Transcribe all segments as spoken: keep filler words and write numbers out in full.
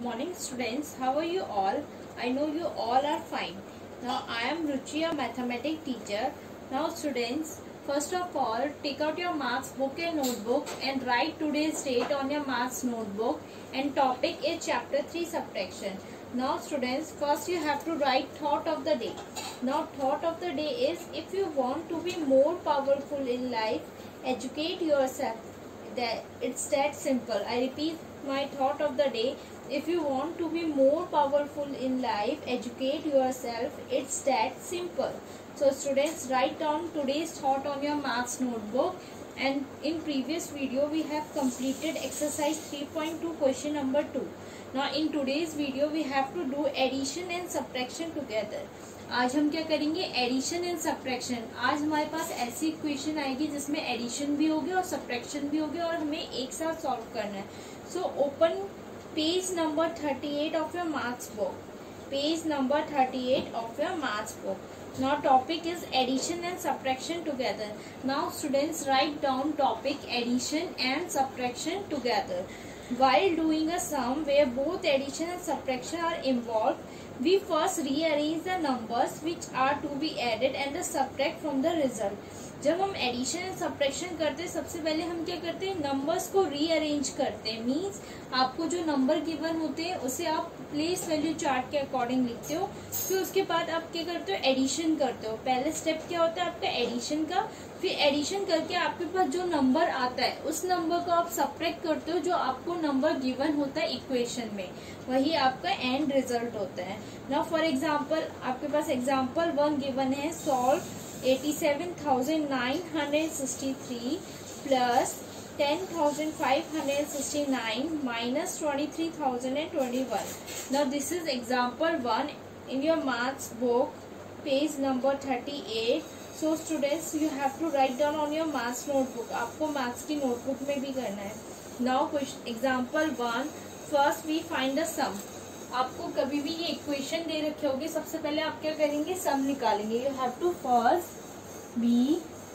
Morning students, how are you all? I know you all are fine. Now I am Ruchi, a mathematics teacher. Now students, first of all, take out your marks book and notebook and write today's date on your marks notebook, and topic is chapter three subtraction. Now students, first you have to write thought of the day. Now thought of the day is, if you want to be more powerful in life, educate yourself. That it's that simple. I repeat my thought of the day. If you want to be more powerful in life, educate yourself. It's that simple. So students, write down today's thought on your marks notebook. And in previous video we have completed exercise three point two question number two. Now in today's video we have to do addition and subtraction together. आज हम क्या करेंगे? Addition and subtraction. आज हमारे पास ऐसी equation आएगी जिसमें addition भी होगी और सब्ट्रैक्शन भी होगी और हमें एक साथ सॉल्व करना है. So open page number thirty eight of your marks book. Page number thirty eight of your marks book. Now topic is addition and subtraction together. Now students, write down topic addition and subtraction together. While doing a sum where both addition and subtraction are involved, we first rearrange the numbers which are to be added and the subtract from the result. जब हम addition and subtraction करते हैं, सबसे पहले हम क्या करते हैं? नंबर्स को रीअरेंज करते हैं. मींस आपको जो नंबर गिवन होते हैं उसे आप प्लेस वैल्यू चार्ट के अकॉर्डिंग लिखते हो. फिर उसके बाद आप क्या करते हो? एडिशन करते हो. पहले स्टेप क्या होता है आपका? एडिशन का. फिर एडिशन करके आपके पास जो नंबर आता है उस नंबर को आप सब्ट्रैक्ट करते हो जो आपको नंबर गिवन होता है इक्वेशन में. वही आपका एंड रिजल्ट होता है. नाउ फॉर एग्जांपल, आपके पास एग्जांपल वन गिवन है. Solve eighty seven thousand nine hundred sixty three plus ten thousand five hundred sixty nine minus twenty three thousand and twenty one. Now this is example one in your marks book, page number thirty eight. So students, you have to write down on your marks notebook. आपको marks की notebook में भी करना है. Now example one, first we find the सम. आपको कभी भी ये इक्वेशन दे रखे होगी, सबसे पहले आप क्या करेंगे? सम निकालेंगे. You have to first be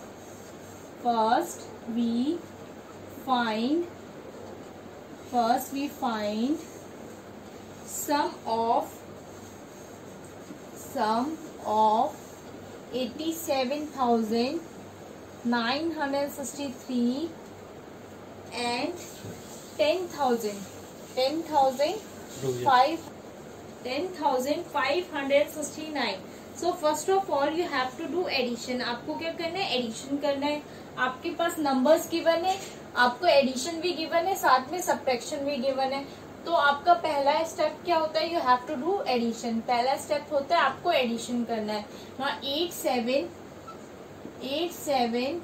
first we find first we find sum of sum of eighty seven thousand nine hundred sixty three and ten thousand ten thousand five ten thousand five hundred sixty nine. So first of all you have to do addition. आपको क्या करना है? Addition करना है. आपके पास numbers given है, आपको addition भी गिवन है, साथ में सब्ट्रैक्शन भी गिवन है. तो आपका पहला स्टेप क्या होता है? You have to do addition. पहला स्टेप होता है आपको एडिशन करना है. ना eight seven eight seven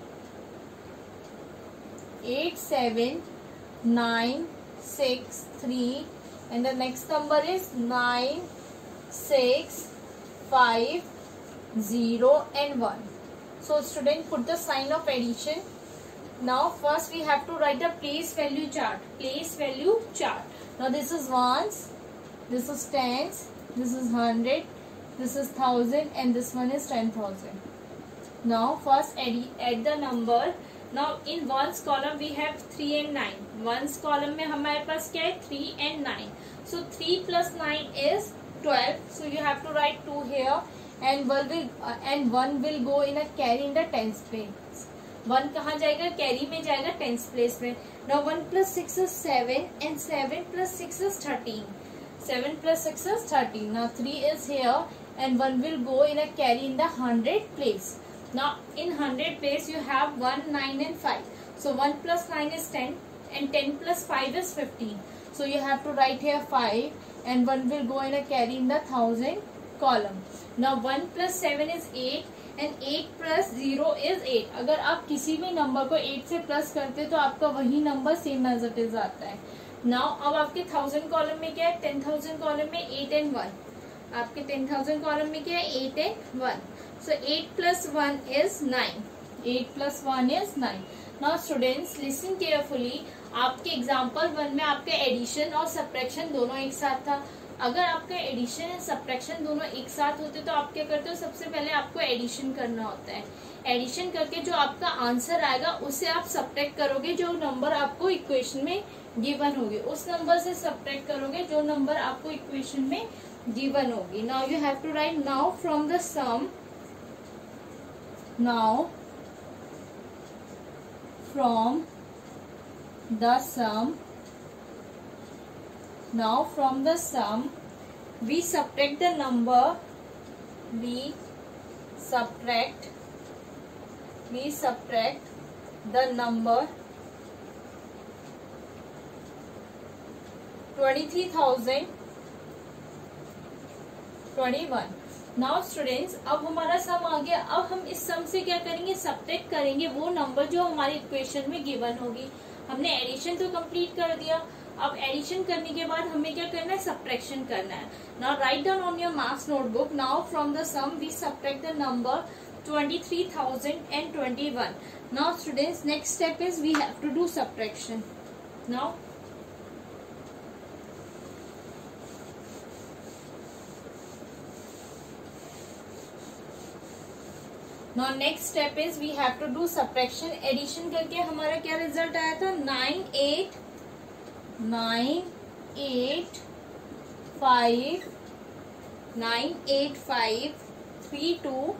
eight seven nine six three and the next number is nine six five zero and one. So student, put the sign of addition. Now first we have to write a place value chart. Place value chart. Now this is ones, this is tens, this is hundred, this is thousand, and this one is ten thousand. Now first add, add the number. Now in ones column we have three and nine. Ones column में हमारे पास क्या है? three and nine. So three plus nine is twelve. So you have to write two here, and one will uh, and one will go in a carry in the tens place. One कहाँ जाएगा? carry में जाएगा tens place में. Now one plus six is seven, and seven plus six is thirteen. Seven plus six is thirteen. Now three is here, and one will go in a carry in the hundred place. Now in hundred place you have one, nine and five. So one plus nine is ten, and ten plus five is fifteen. So you have to write here five, and one will go in a carry in the thousand column. Now one plus seven is eight, and eight plus zero is eight. अगर आप किसी भी number को eight से plus करते तो आपका वही number same as it is आता है. Now अब आपके थाउजेंड कॉलम में क्या है? टेन थाउजेंड कॉलम में eight and one. आपके टेन थाउजेंड कॉलम में क्या है? eight and one. So eight plus one is nine. eight plus one is nine. Now students, listen carefully. आपके एग्जाम्पल वन में आपके एडिशन और सब्ट्रैक्शन दोनों एक साथ था। अगर आपका एडिशन एंड सब्ट्रैक्शन दोनों एक साथ होते तो आप क्या करते हो, सबसे पहले आपको एडिशन करना होता है। एडिशन करके जो आपका आंसर आएगा उससे आप सब्ट्रैक्ट करोगे जो नंबर आपको इक्वेशन में गिवन होगी, उस नंबर से सब्ट्रैक्ट करोगे जो नंबर आपको इक्वेशन में गिवन होगी। Now you have to write now from the sum, now from the sum, now from the sum we subtract the number, we subtract we subtract the number twenty-three thousand twenty-one। Now students अब हमारा सम आ गया। अब हम इस सम से क्या करेंगे, subtract करेंगे वो नंबर जो हमारी इक्वेशन में गिवन होगी। हमने एडिशन तो कंप्लीट कर दिया, अब एडिशन करने के बाद हमें क्या करना है, सब्ट्रैक्शन करना है। Now write down on your marks notebook, now from the sum we subtract the number twenty-three thousand twenty-one। Now students next step is we have to do subtraction. Now Now next step is we have to do subtraction। एडिशन करके हमारा क्या result आया था, nine eight nine eight five nine eight five three two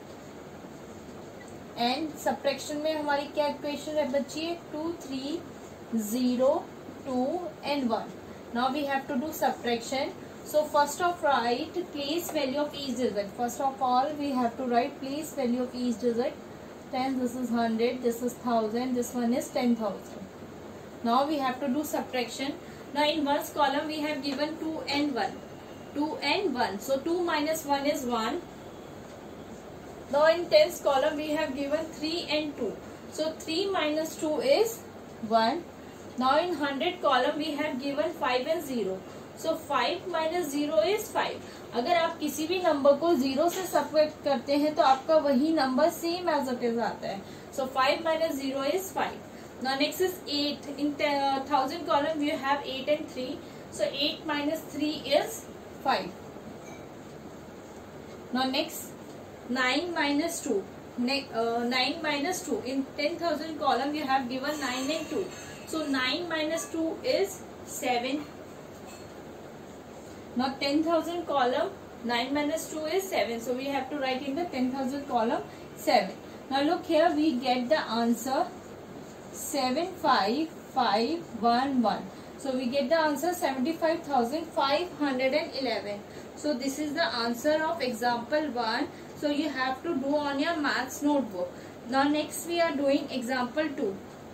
and subtraction में हमारी क्या equation है बच्ची, two three zero to and one. Now we have to do subtraction. So first of write place value of each digit. First of all we have to write place value of each digit. ten, this is one hundred, this is one thousand, this one is ten thousand. Now we have to do subtraction. Now in ones column we have given two and one. two and one. So two minus one is one. Now in tens column we have given three and two. So three minus two is one. Now in hundred column we have given five and zero. So five minus zero is five. अगर आप किसी भी number को zero से subtract करते हैं तो आपका वही number same as it is आता है। So five minus zero is five. Now next is eight. In thousand column you have eight and three, so eight minus three is five. Now next nine minus two, nine minus two. In ten thousand column you have given nine and two, so nine minus two is seven. Now ten thousand column, nine minus two is seven. So we have to write in the ten thousand column seven. Now look here, we get the answer seven five five one one. So we get the answer seventy-five thousand five hundred eleven. So this is the answer of example one. So you have to do on your maths notebook. Now next we are doing example two.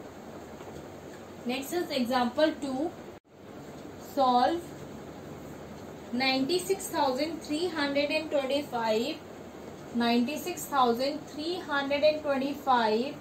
Next is example two. Solve ninety-six thousand three hundred twenty-five, ninety-six thousand three hundred twenty-five.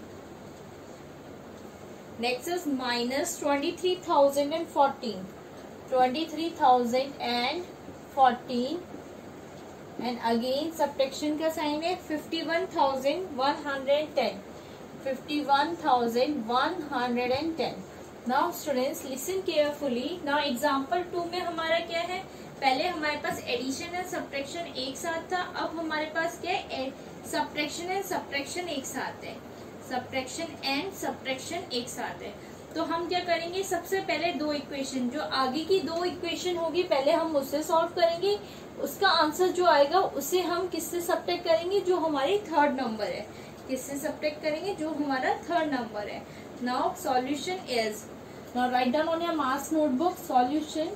Next is minus twenty-three thousand fourteen, twenty-three thousand fourteen. And again subtraction का sign है, fifty-one thousand one hundred ten, fifty-one thousand one hundred ten. Now students listen carefully. Now example two में हमारा क्या है, पहले हमारे पास addition and subtraction एक साथ था, अब हमारे पास क्या है, सब्ट्रैक्शन एंड सब्ट्रैक्शन एक साथ है, सब्ट्रैक्शन एंड सब्ट्रैक्शन एक साथ है। तो हम क्या करेंगे, सबसे पहले दो इक्वेशन, जो आगे की दो इक्वेशन होगी पहले हम उससे सॉल्व करेंगे, उसका आंसर जो आएगा उसे हम किससे सब्ट्रैक्ट करेंगे, जो हमारी थर्ड नंबर है, किससे सब्ट्रैक्ट करेंगे, जो हमारा थर्ड नंबर है। Now solution is, now write down on your marks notebook, solution.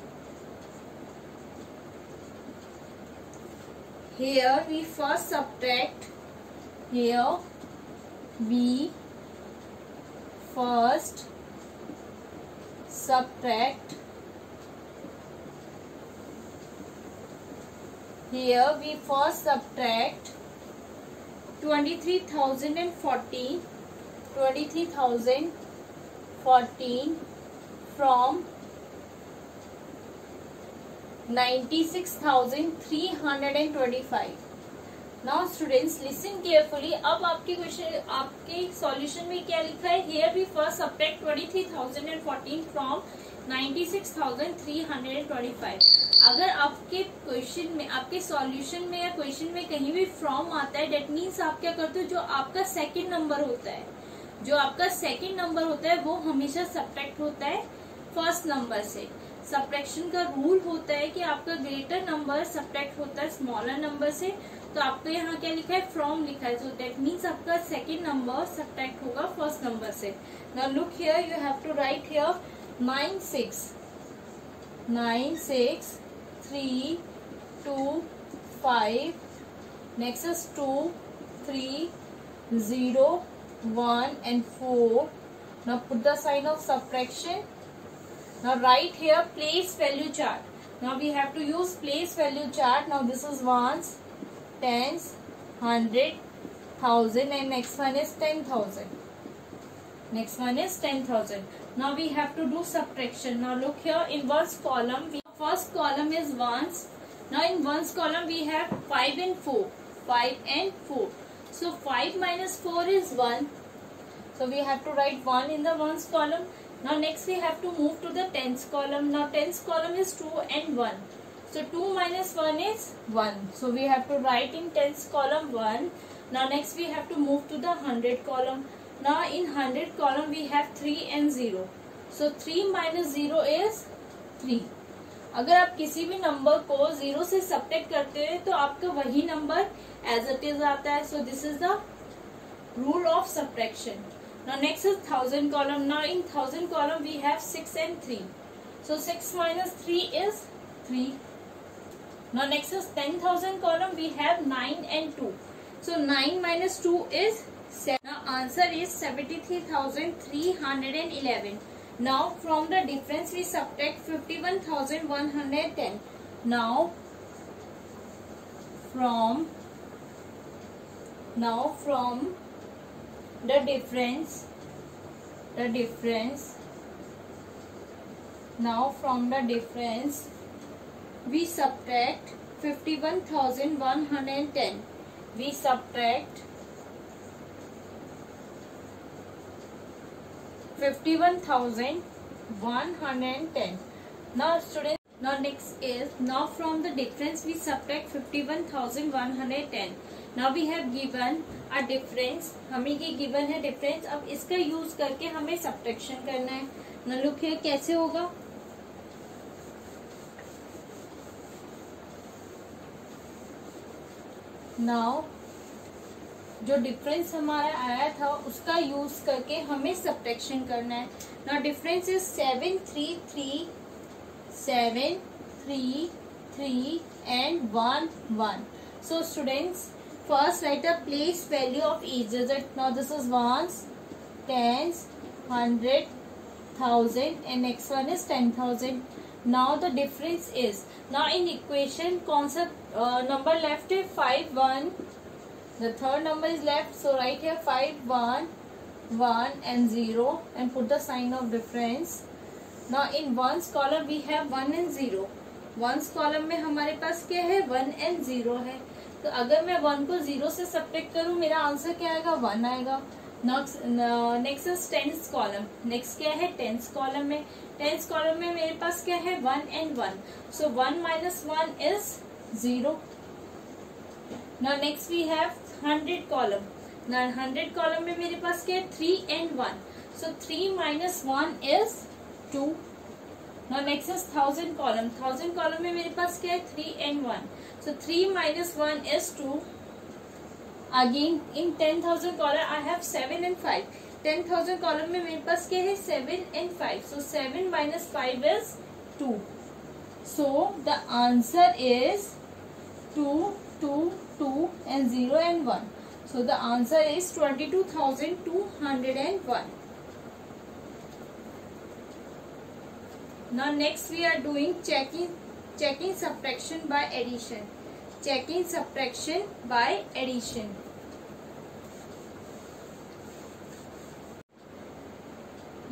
Here we first subtract, here we first subtract, here we first subtract twenty-three thousand fourteen, twenty-three thousand fourteen from ninety-six thousand three hundred twenty-five. Now students listen carefully. अब आपके question आपके solution में क्या लिखा है? Here we first subtract twenty three thousand fourteen from ninety six thousand three hundred twenty five. अगर आपके question में, आपके सॉल्यूशन में या क्वेश्चन में कहीं भी फ्रॉम आता है, डेट मीन्स आप क्या करते हो, जो आपका सेकंड नंबर होता है, जो आपका सेकंड नंबर होता है वो हमेशा सब्ट्रैक्ट होता है फर्स्ट नंबर से। सब्ट्रैक्शन का रूल होता है कि आपका ग्रेटर नंबर सब्ट्रैक्ट होता है स्मॉलर नंबर से। तो आपको यहाँ क्या लिखा है? फ्रॉम लिखा है। सो दैट मीन्स आपका सेकंड नंबर सब्ट्रैक्ट होगा फर्स्ट नंबर से। Now look here, you have to write here nine six nine six three two five, next is two three zero one and four. Now put the sign of subtraction. Now write here place value chart. Now we have to use place value chart. Now this is ones, tens, hundred, thousand, and next one is ten thousand. Next one is ten thousand. Now we have to do subtraction. Now look here, in ones column, we, first column is ones. Now in ones column we have five and four. five and four. So five minus four is one. So we have to write one in the ones column. Now next we have to move to the tens column. Now tens column is two and one. So two minus one is one. So we have to write in tens column one. Now next we have to move to the hundred column. Now in hundred column we have three and zero. So three minus zero is three. अगर आप किसी भी number को zero से subtract करते हैं तो आपका वही नंबर एज इट इज आता है. So this is the rule of subtraction. Now next is thousand column. Now in thousand column we have six and three. So six minus three is three. Now next is ten thousand column we have nine and two. So nine minus two is seven. Now answer is seventy-three thousand three hundred eleven. Now from the difference we subtract fifty-one thousand one hundred ten. Now from now from the difference the difference now from the difference we subtract fifty-one thousand one hundred ten. We subtract fifty-one thousand one hundred ten. Now students, now next is, now from the difference we subtract fifty-one thousand one hundred ten. Now we have given a difference. हमें ये given है difference. अब इसका use करके हमें subtraction करना है. Now look here, कैसे होगा? Now जो डिफरेंस हमारा आया था उसका यूज करके हमें सब्ट्रैक्शन करना है. Now difference is seven three three seven three three and one one. So students, first write a place value of each digit. Now this is ones, tens, hundred, thousand and next one is ten thousand. Now the difference is, now in equation कौन सा number left है? Five one. The third number is left, so write here five, one, one and zero and put the sign of difference. Now in ones column we have one and zero. Ones column में हमारे पास क्या है? one and zero है. तो अगर मैं one को zero से सब्ट्रैक्ट करूँ मेरा आंसर क्या आएगा? one आएगा. Next is tens column. Next क्या है? टेंस कॉलम में. टेंस कॉलम में मेरे पास क्या है? one and one. So one minus one is zero. Now next we have hundred column. Now hundred column में मेरे पास क्या है? three and one. So three minus one is two. Now next is thousand column. Thousand column में मेरे पास क्या है? three and one. So three minus one is two. Again in ten thousand column I have seven and five. ten thousand column में मेरे पास क्या है? seven and five. So seven minus five is two. So the answer is two, two, two and zero and one. So the answer is twenty-two thousand two hundred one. Now next we are doing checking checking subtraction by addition. Checking subtraction by addition.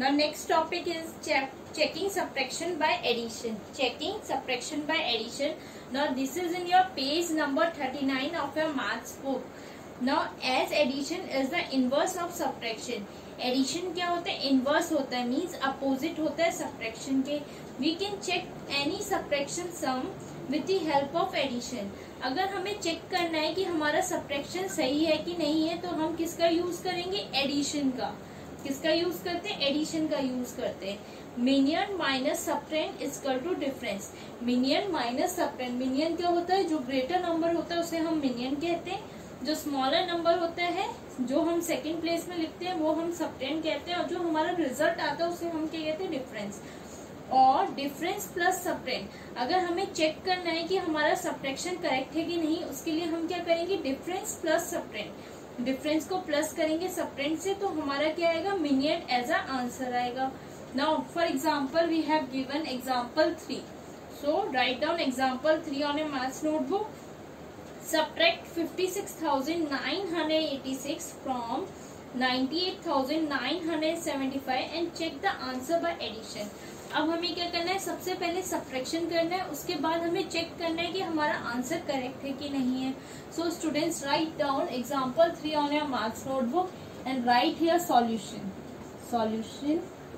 Now next topic is check, checking subtraction by addition. Checking subtraction by addition. Now this is in your page number thirty-nine of your maths book. Now as addition is the inverse of subtraction. Addition क्या होता है? Inverse होता है, means opposite होता है subtraction के. We can check any subtraction sum with the help of addition. अगर हमें चेक करना है कि हमारा सब्ट्रैक्शन सही है कि नहीं है, तो हम किसका यूज करेंगे? एडिशन का. किसका यूज करते हैं? एडिशन का यूज करते हैं. Minuend minus subtrahend is equal to difference. Minuend minus subtrahend. Minuend क्या होता है? जो ग्रेटर नंबर होता है उसे हम मीनियन कहते हैं. जो स्मॉलर नंबर होता है, जो हम सेकेंड प्लेस में लिखते हैं, वो हम सब्ट्रेंड कहते हैं. और जो हमारा रिजल्ट आता है उसे हम क्या कहते हैं? डिफरेंस. और डिफरेंस प्लस सब्ट्रेंड. अगर हमें चेक करना है कि हमारा सब्ट्रैक्शन करेक्ट है कि नहीं, उसके लिए हम क्या करेंगे? Difference plus subtrahend. डिफरेंस को प्लस करेंगे सब्ट्रेंड से, तो हमारा क्या आएगा? मीनियन एज अ आंसर आएगा. Now for example we have given example three. So write down example three on a maths notebook. Subtract fifty six thousand nine hundred eighty six from ninety eight thousand nine hundred seventy five and check the answer by addition. अब हमें क्या करना है? सबसे पहले subtraction करना है, उसके बाद हमें चेक करना है कि हमारा आंसर करेक्ट है कि नहीं है. So students write down example three on your maths notebook and write here solution. Solution.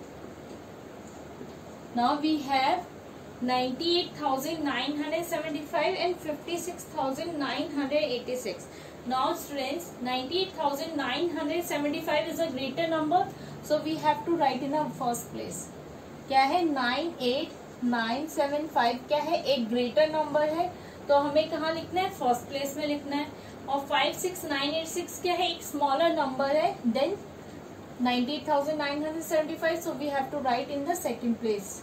Now we have ninety eight thousand nine hundred seventy five and fifty-six thousand nine hundred eighty-six. Now students, ninety-eight thousand nine hundred seventy-five is a greater number, so we have to write in the first place. क्या है? Nine eight nine seven five क्या है? एक greater number है, तो हमें कहाँ लिखना है? फर्स्ट प्लेस में लिखना है. और five six nine eight six क्या है? एक स्मॉलर नंबर है than ninety eight thousand nine hundred seventy five, so we have to write in the second place.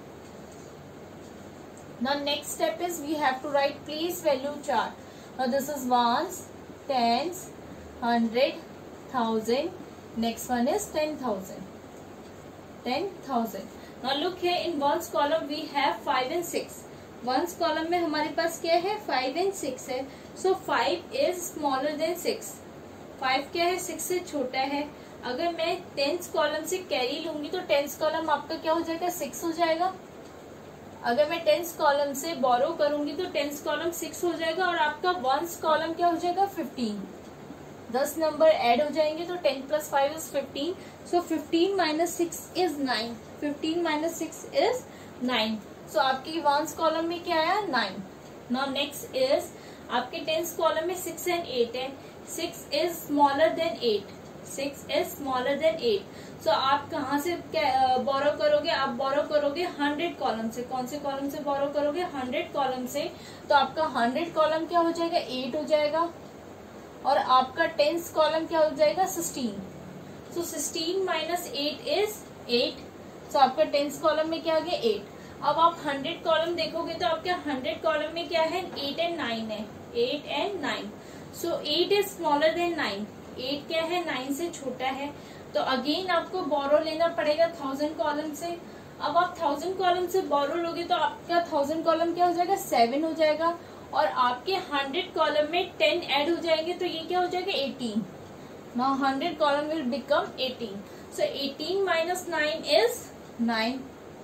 Now next step is we have to write place value chart. Now this is ones, tens, hundred, thousand. Next one is ten thousand. Ten thousand. Now look here in ones column we have five and six. Ones column में हमारे पास क्या है? five and six है. So five is smaller than six. five क्या है? six से छोटा है. अगर मैं tens column से कैरी लूंगी तो tens column आपका क्या हो जाएगा? six हो जाएगा. अगर मैं टेंस कॉलम से बोरो करूंगी तो टेंस कॉलम सिक्स हो जाएगा और आपका वंस कॉलम क्या हो जाएगा? फिफ्टीन. दस नंबर ऐड हो जाएंगे तो ten plus five is fifteen. So fifteen minus six is nine. Fifteen minus six is nine. So आपकी वंस कॉलम में क्या आया? नाइन. नाउ नेक्स्ट इज आपके टेंस कॉलम में सिक्स एंड एट है. Six is smaller than eight. Six is smaller than eight. So आप कहाँ से बोरो करोगे? आप बोरो करोगे हंड्रेड कॉलम से. कौन से कॉलम से बोरो करोगे? हंड्रेड कॉलम से. तो आपका हंड्रेड कॉलम क्या हो जाएगा? एट हो जाएगा. और आपका टेंस कॉलम क्या हो जाएगा? Sixteen. So sixteen minus eight is eight. So आपका टेंस कॉलम में क्या आ गया? एट. अब आप हंड्रेड कॉलम देखोगे तो आपके हंड्रेड कॉलम में क्या है? एट एंड नाइन है. Eight and nine. So eight is smaller than nine. Eight क्या है? नाइन से छोटा है. तो अगेन आपको बोरो लेना पड़ेगा थाउजेंड कॉलम से. अब आप थाउजेंड कॉलम से बोरो लोगे तो आपका थाउजेंड कॉलम क्या हो जाएगा? सेवन हो जाएगा. और आपके हंड्रेड कॉलम में टेन ऐड हो जाएंगे तो ये क्या हो जाएगा? Eighteen. Now hundred column will become eighteen. So eighteen minus nine is nine.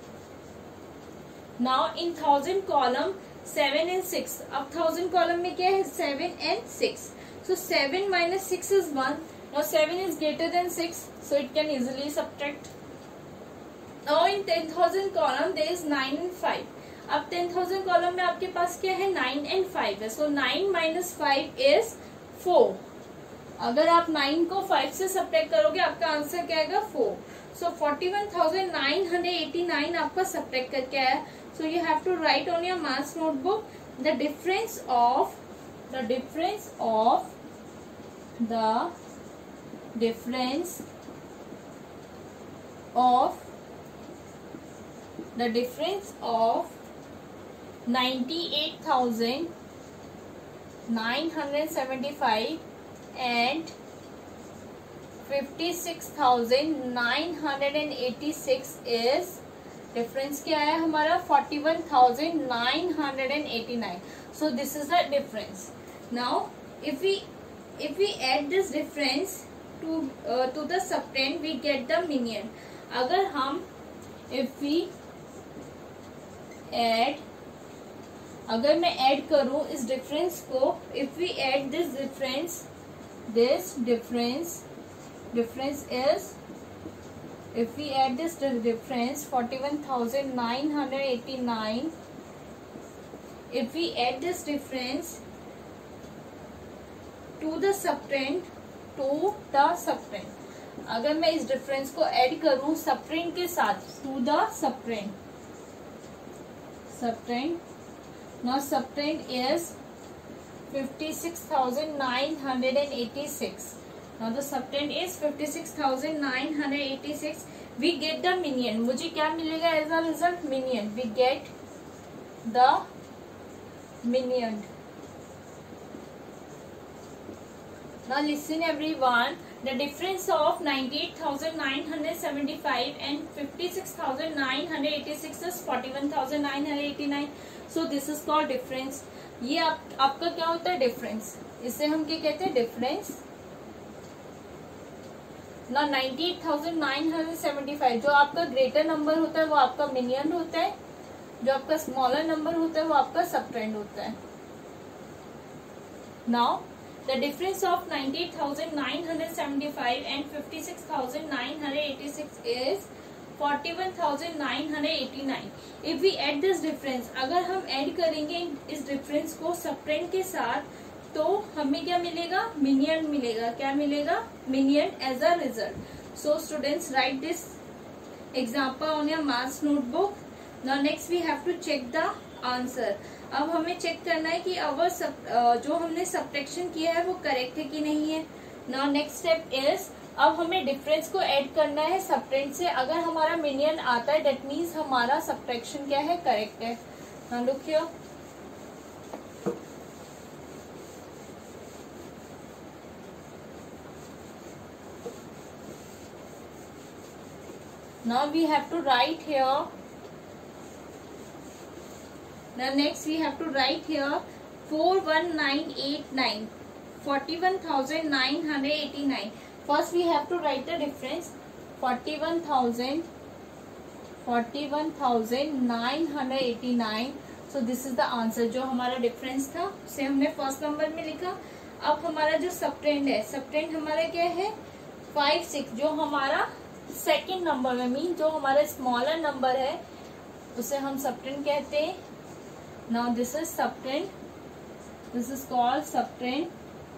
Now in thousand column seven and six. अब थाउजेंड कॉलम में क्या है? Seven and six. So seven minus six is one. Now seven is greater than six, so it can easily subtract. Now in ten thousand column there is nine and five. अब ten thousand column में आपके पास क्या है? nine and five है. So nine minus five is four. अगर आप nine को five से subtract करोगे आपका आंसर क्या आएगा? four. So forty-one thousand nine hundred eighty-nine आपका subtract करके आया. So you have to write on your maths notebook the difference of the difference of the difference of the difference of ninety-eight thousand nine hundred seventy-five and fifty-six thousand nine hundred eighty-six is difference क्या है हमारा? forty-one thousand nine hundred eighty-nine. So this is the difference. Now if we if we add this difference to uh, to the subtrahend we get the minion. अगर हम if we add, अगर मैं add करूं इस difference को, if we add this difference, this difference difference is, if we add this difference forty-one thousand nine hundred eighty-nine, if we add this difference to the subtrahend, to the subtrahend, अगर मैं इस difference को add करूं सबट्रेंड के साथ, to the subtrahend, subtrahend, now subtrahend is fifty-six thousand nine hundred eighty-six. Now the subtrahend is fifty-six thousand nine hundred eighty-six. We get the minion. मुझे क्या मिलेगा as a result? Minion. We get the minion. Now listen everyone. The difference of ninety-eight thousand nine hundred seventy-five and fifty-six thousand nine hundred eighty-six is forty-one thousand nine hundred eighty-nine. So this is called difference. ये आप, आपका क्या होता है? Difference. इसे हम क्या कहते हैं? डिफरेंस. ना अट्ठानवे हज़ार नौ सौ पचहत्तर, जो आपका ग्रेटर नंबर होता है वो आपका मिनियन होता है, जो आपका स्मॉलर नंबर होता है वो आपका सबट्रेंड होता है. नाउ द डिफरेंस ऑफ अट्ठानवे हज़ार नौ सौ पचहत्तर एंड छप्पन हज़ार नौ सौ छियासी इज इकतालीस हज़ार नौ सौ नवासी. If we add this difference, अगर हम ऐड करेंगे इस डिफरेंस को सबट्रेंड के साथ, तो हमें क्या मिलेगा? मिनियन मिलेगा. क्या मिलेगा? Minuend as a result. So students write this example on your maths notebook. Now next we have to check the answer. अब हमें चेक करना है कि अवर सब जो हमने सब्ट्रैक्शन किया है वो करेक्ट है कि नहीं है. नाउ नेक्स्ट स्टेप इज, अब हमें डिफरेंस को ऐड करना है सबट्रेंड से. अगर हमारा मिनियन आता है दैट मीन्स हमारा सब्ट्रैक्शन क्या है? करेक्ट है. Now look here. Now we have to write here. Now next we have to write here four one nine eight nine, forty-one thousand nine hundred eighty-nine. First we have to write the difference. forty-one thousand, forty-one thousand nine hundred eighty-nine. So this is the answer. जो हमारा difference था उसे हमने first number में लिखा. अब हमारा जो सबट्रेंड है, सबट्रेंड हमारा क्या है? Five six. जो हमारा सेकेंड नंबर में मीन जो हमारा स्मॉलर नंबर है उसे हम सबट्रेंड कहते हैं. Now this is subtrahend, this is called subtrahend.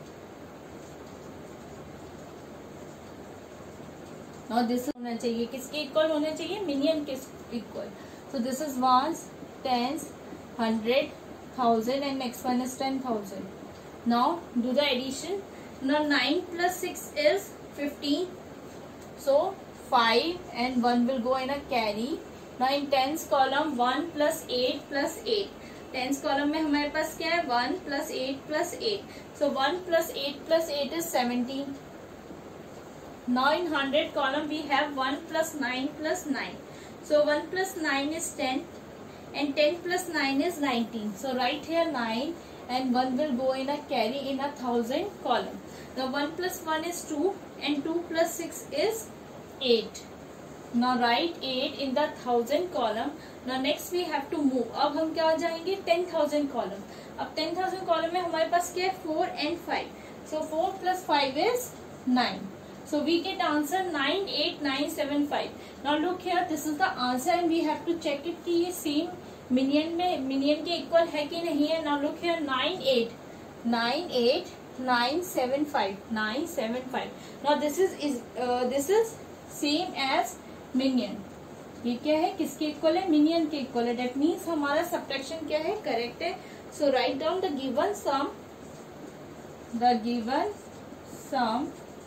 Now this होना चाहिए किसके इक्वल होना चाहिए? मिनियन के equal. So this is ones, tens, hundred, thousand and next one is ten thousand. Now do the addition. Now nine plus six is fifteen. So five and one will go in a carry. Now in tens column one plus eight plus eight. Tens column में हमारे पास क्या है? one plus eight plus eight. So one plus eight plus eight is seventeen. Now in hundred column we have one plus nine plus nine. So one plus nine is ten and ten plus nine is nineteen. So write here nine and one will go in a carry in a thousand column. Now one plus one is two and two plus six is eight. Now write eight in the thousand column. Now next we have to move. अब हम क्या आ जाएंगे? ten thousand column. अब ten thousand column में हमारे पास क्या है? four and five. So four plus five is nine. So we get answer nine eight nine seven five. Now look here, this is the answer and we have to check it कि ये same minuend में minuend के equal है कि नहीं है. Now look here, nine eight, nine eight nine seven five, nine seven five. Now this is is uh, this is same as minuend. ये क्या है? किसके इक्वल है? मिनियन के इक्वल है. डेट मीन्स हमारा सब्ट्रैक्शन क्या है? करेक्ट है. So write down the given sum, the given sum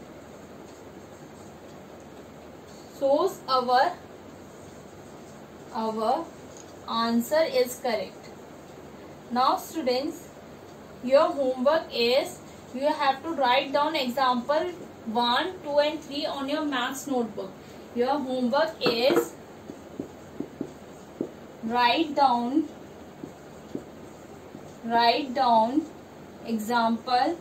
shows our our answer is correct. Now students, your homework is you have to write down example one, two and three on your maths notebook. Your homework is write down write down example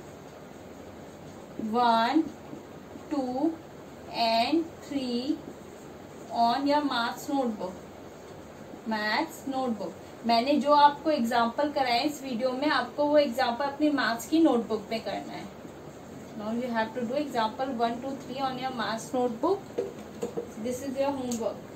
one, two and three on your maths notebook, maths notebook. मैंने जो आपको example कराए इस video में, आपको वो example अपनी maths की नोटबुक पे करना है। Now you have to do example one two three on your maths notebook. This is your homework.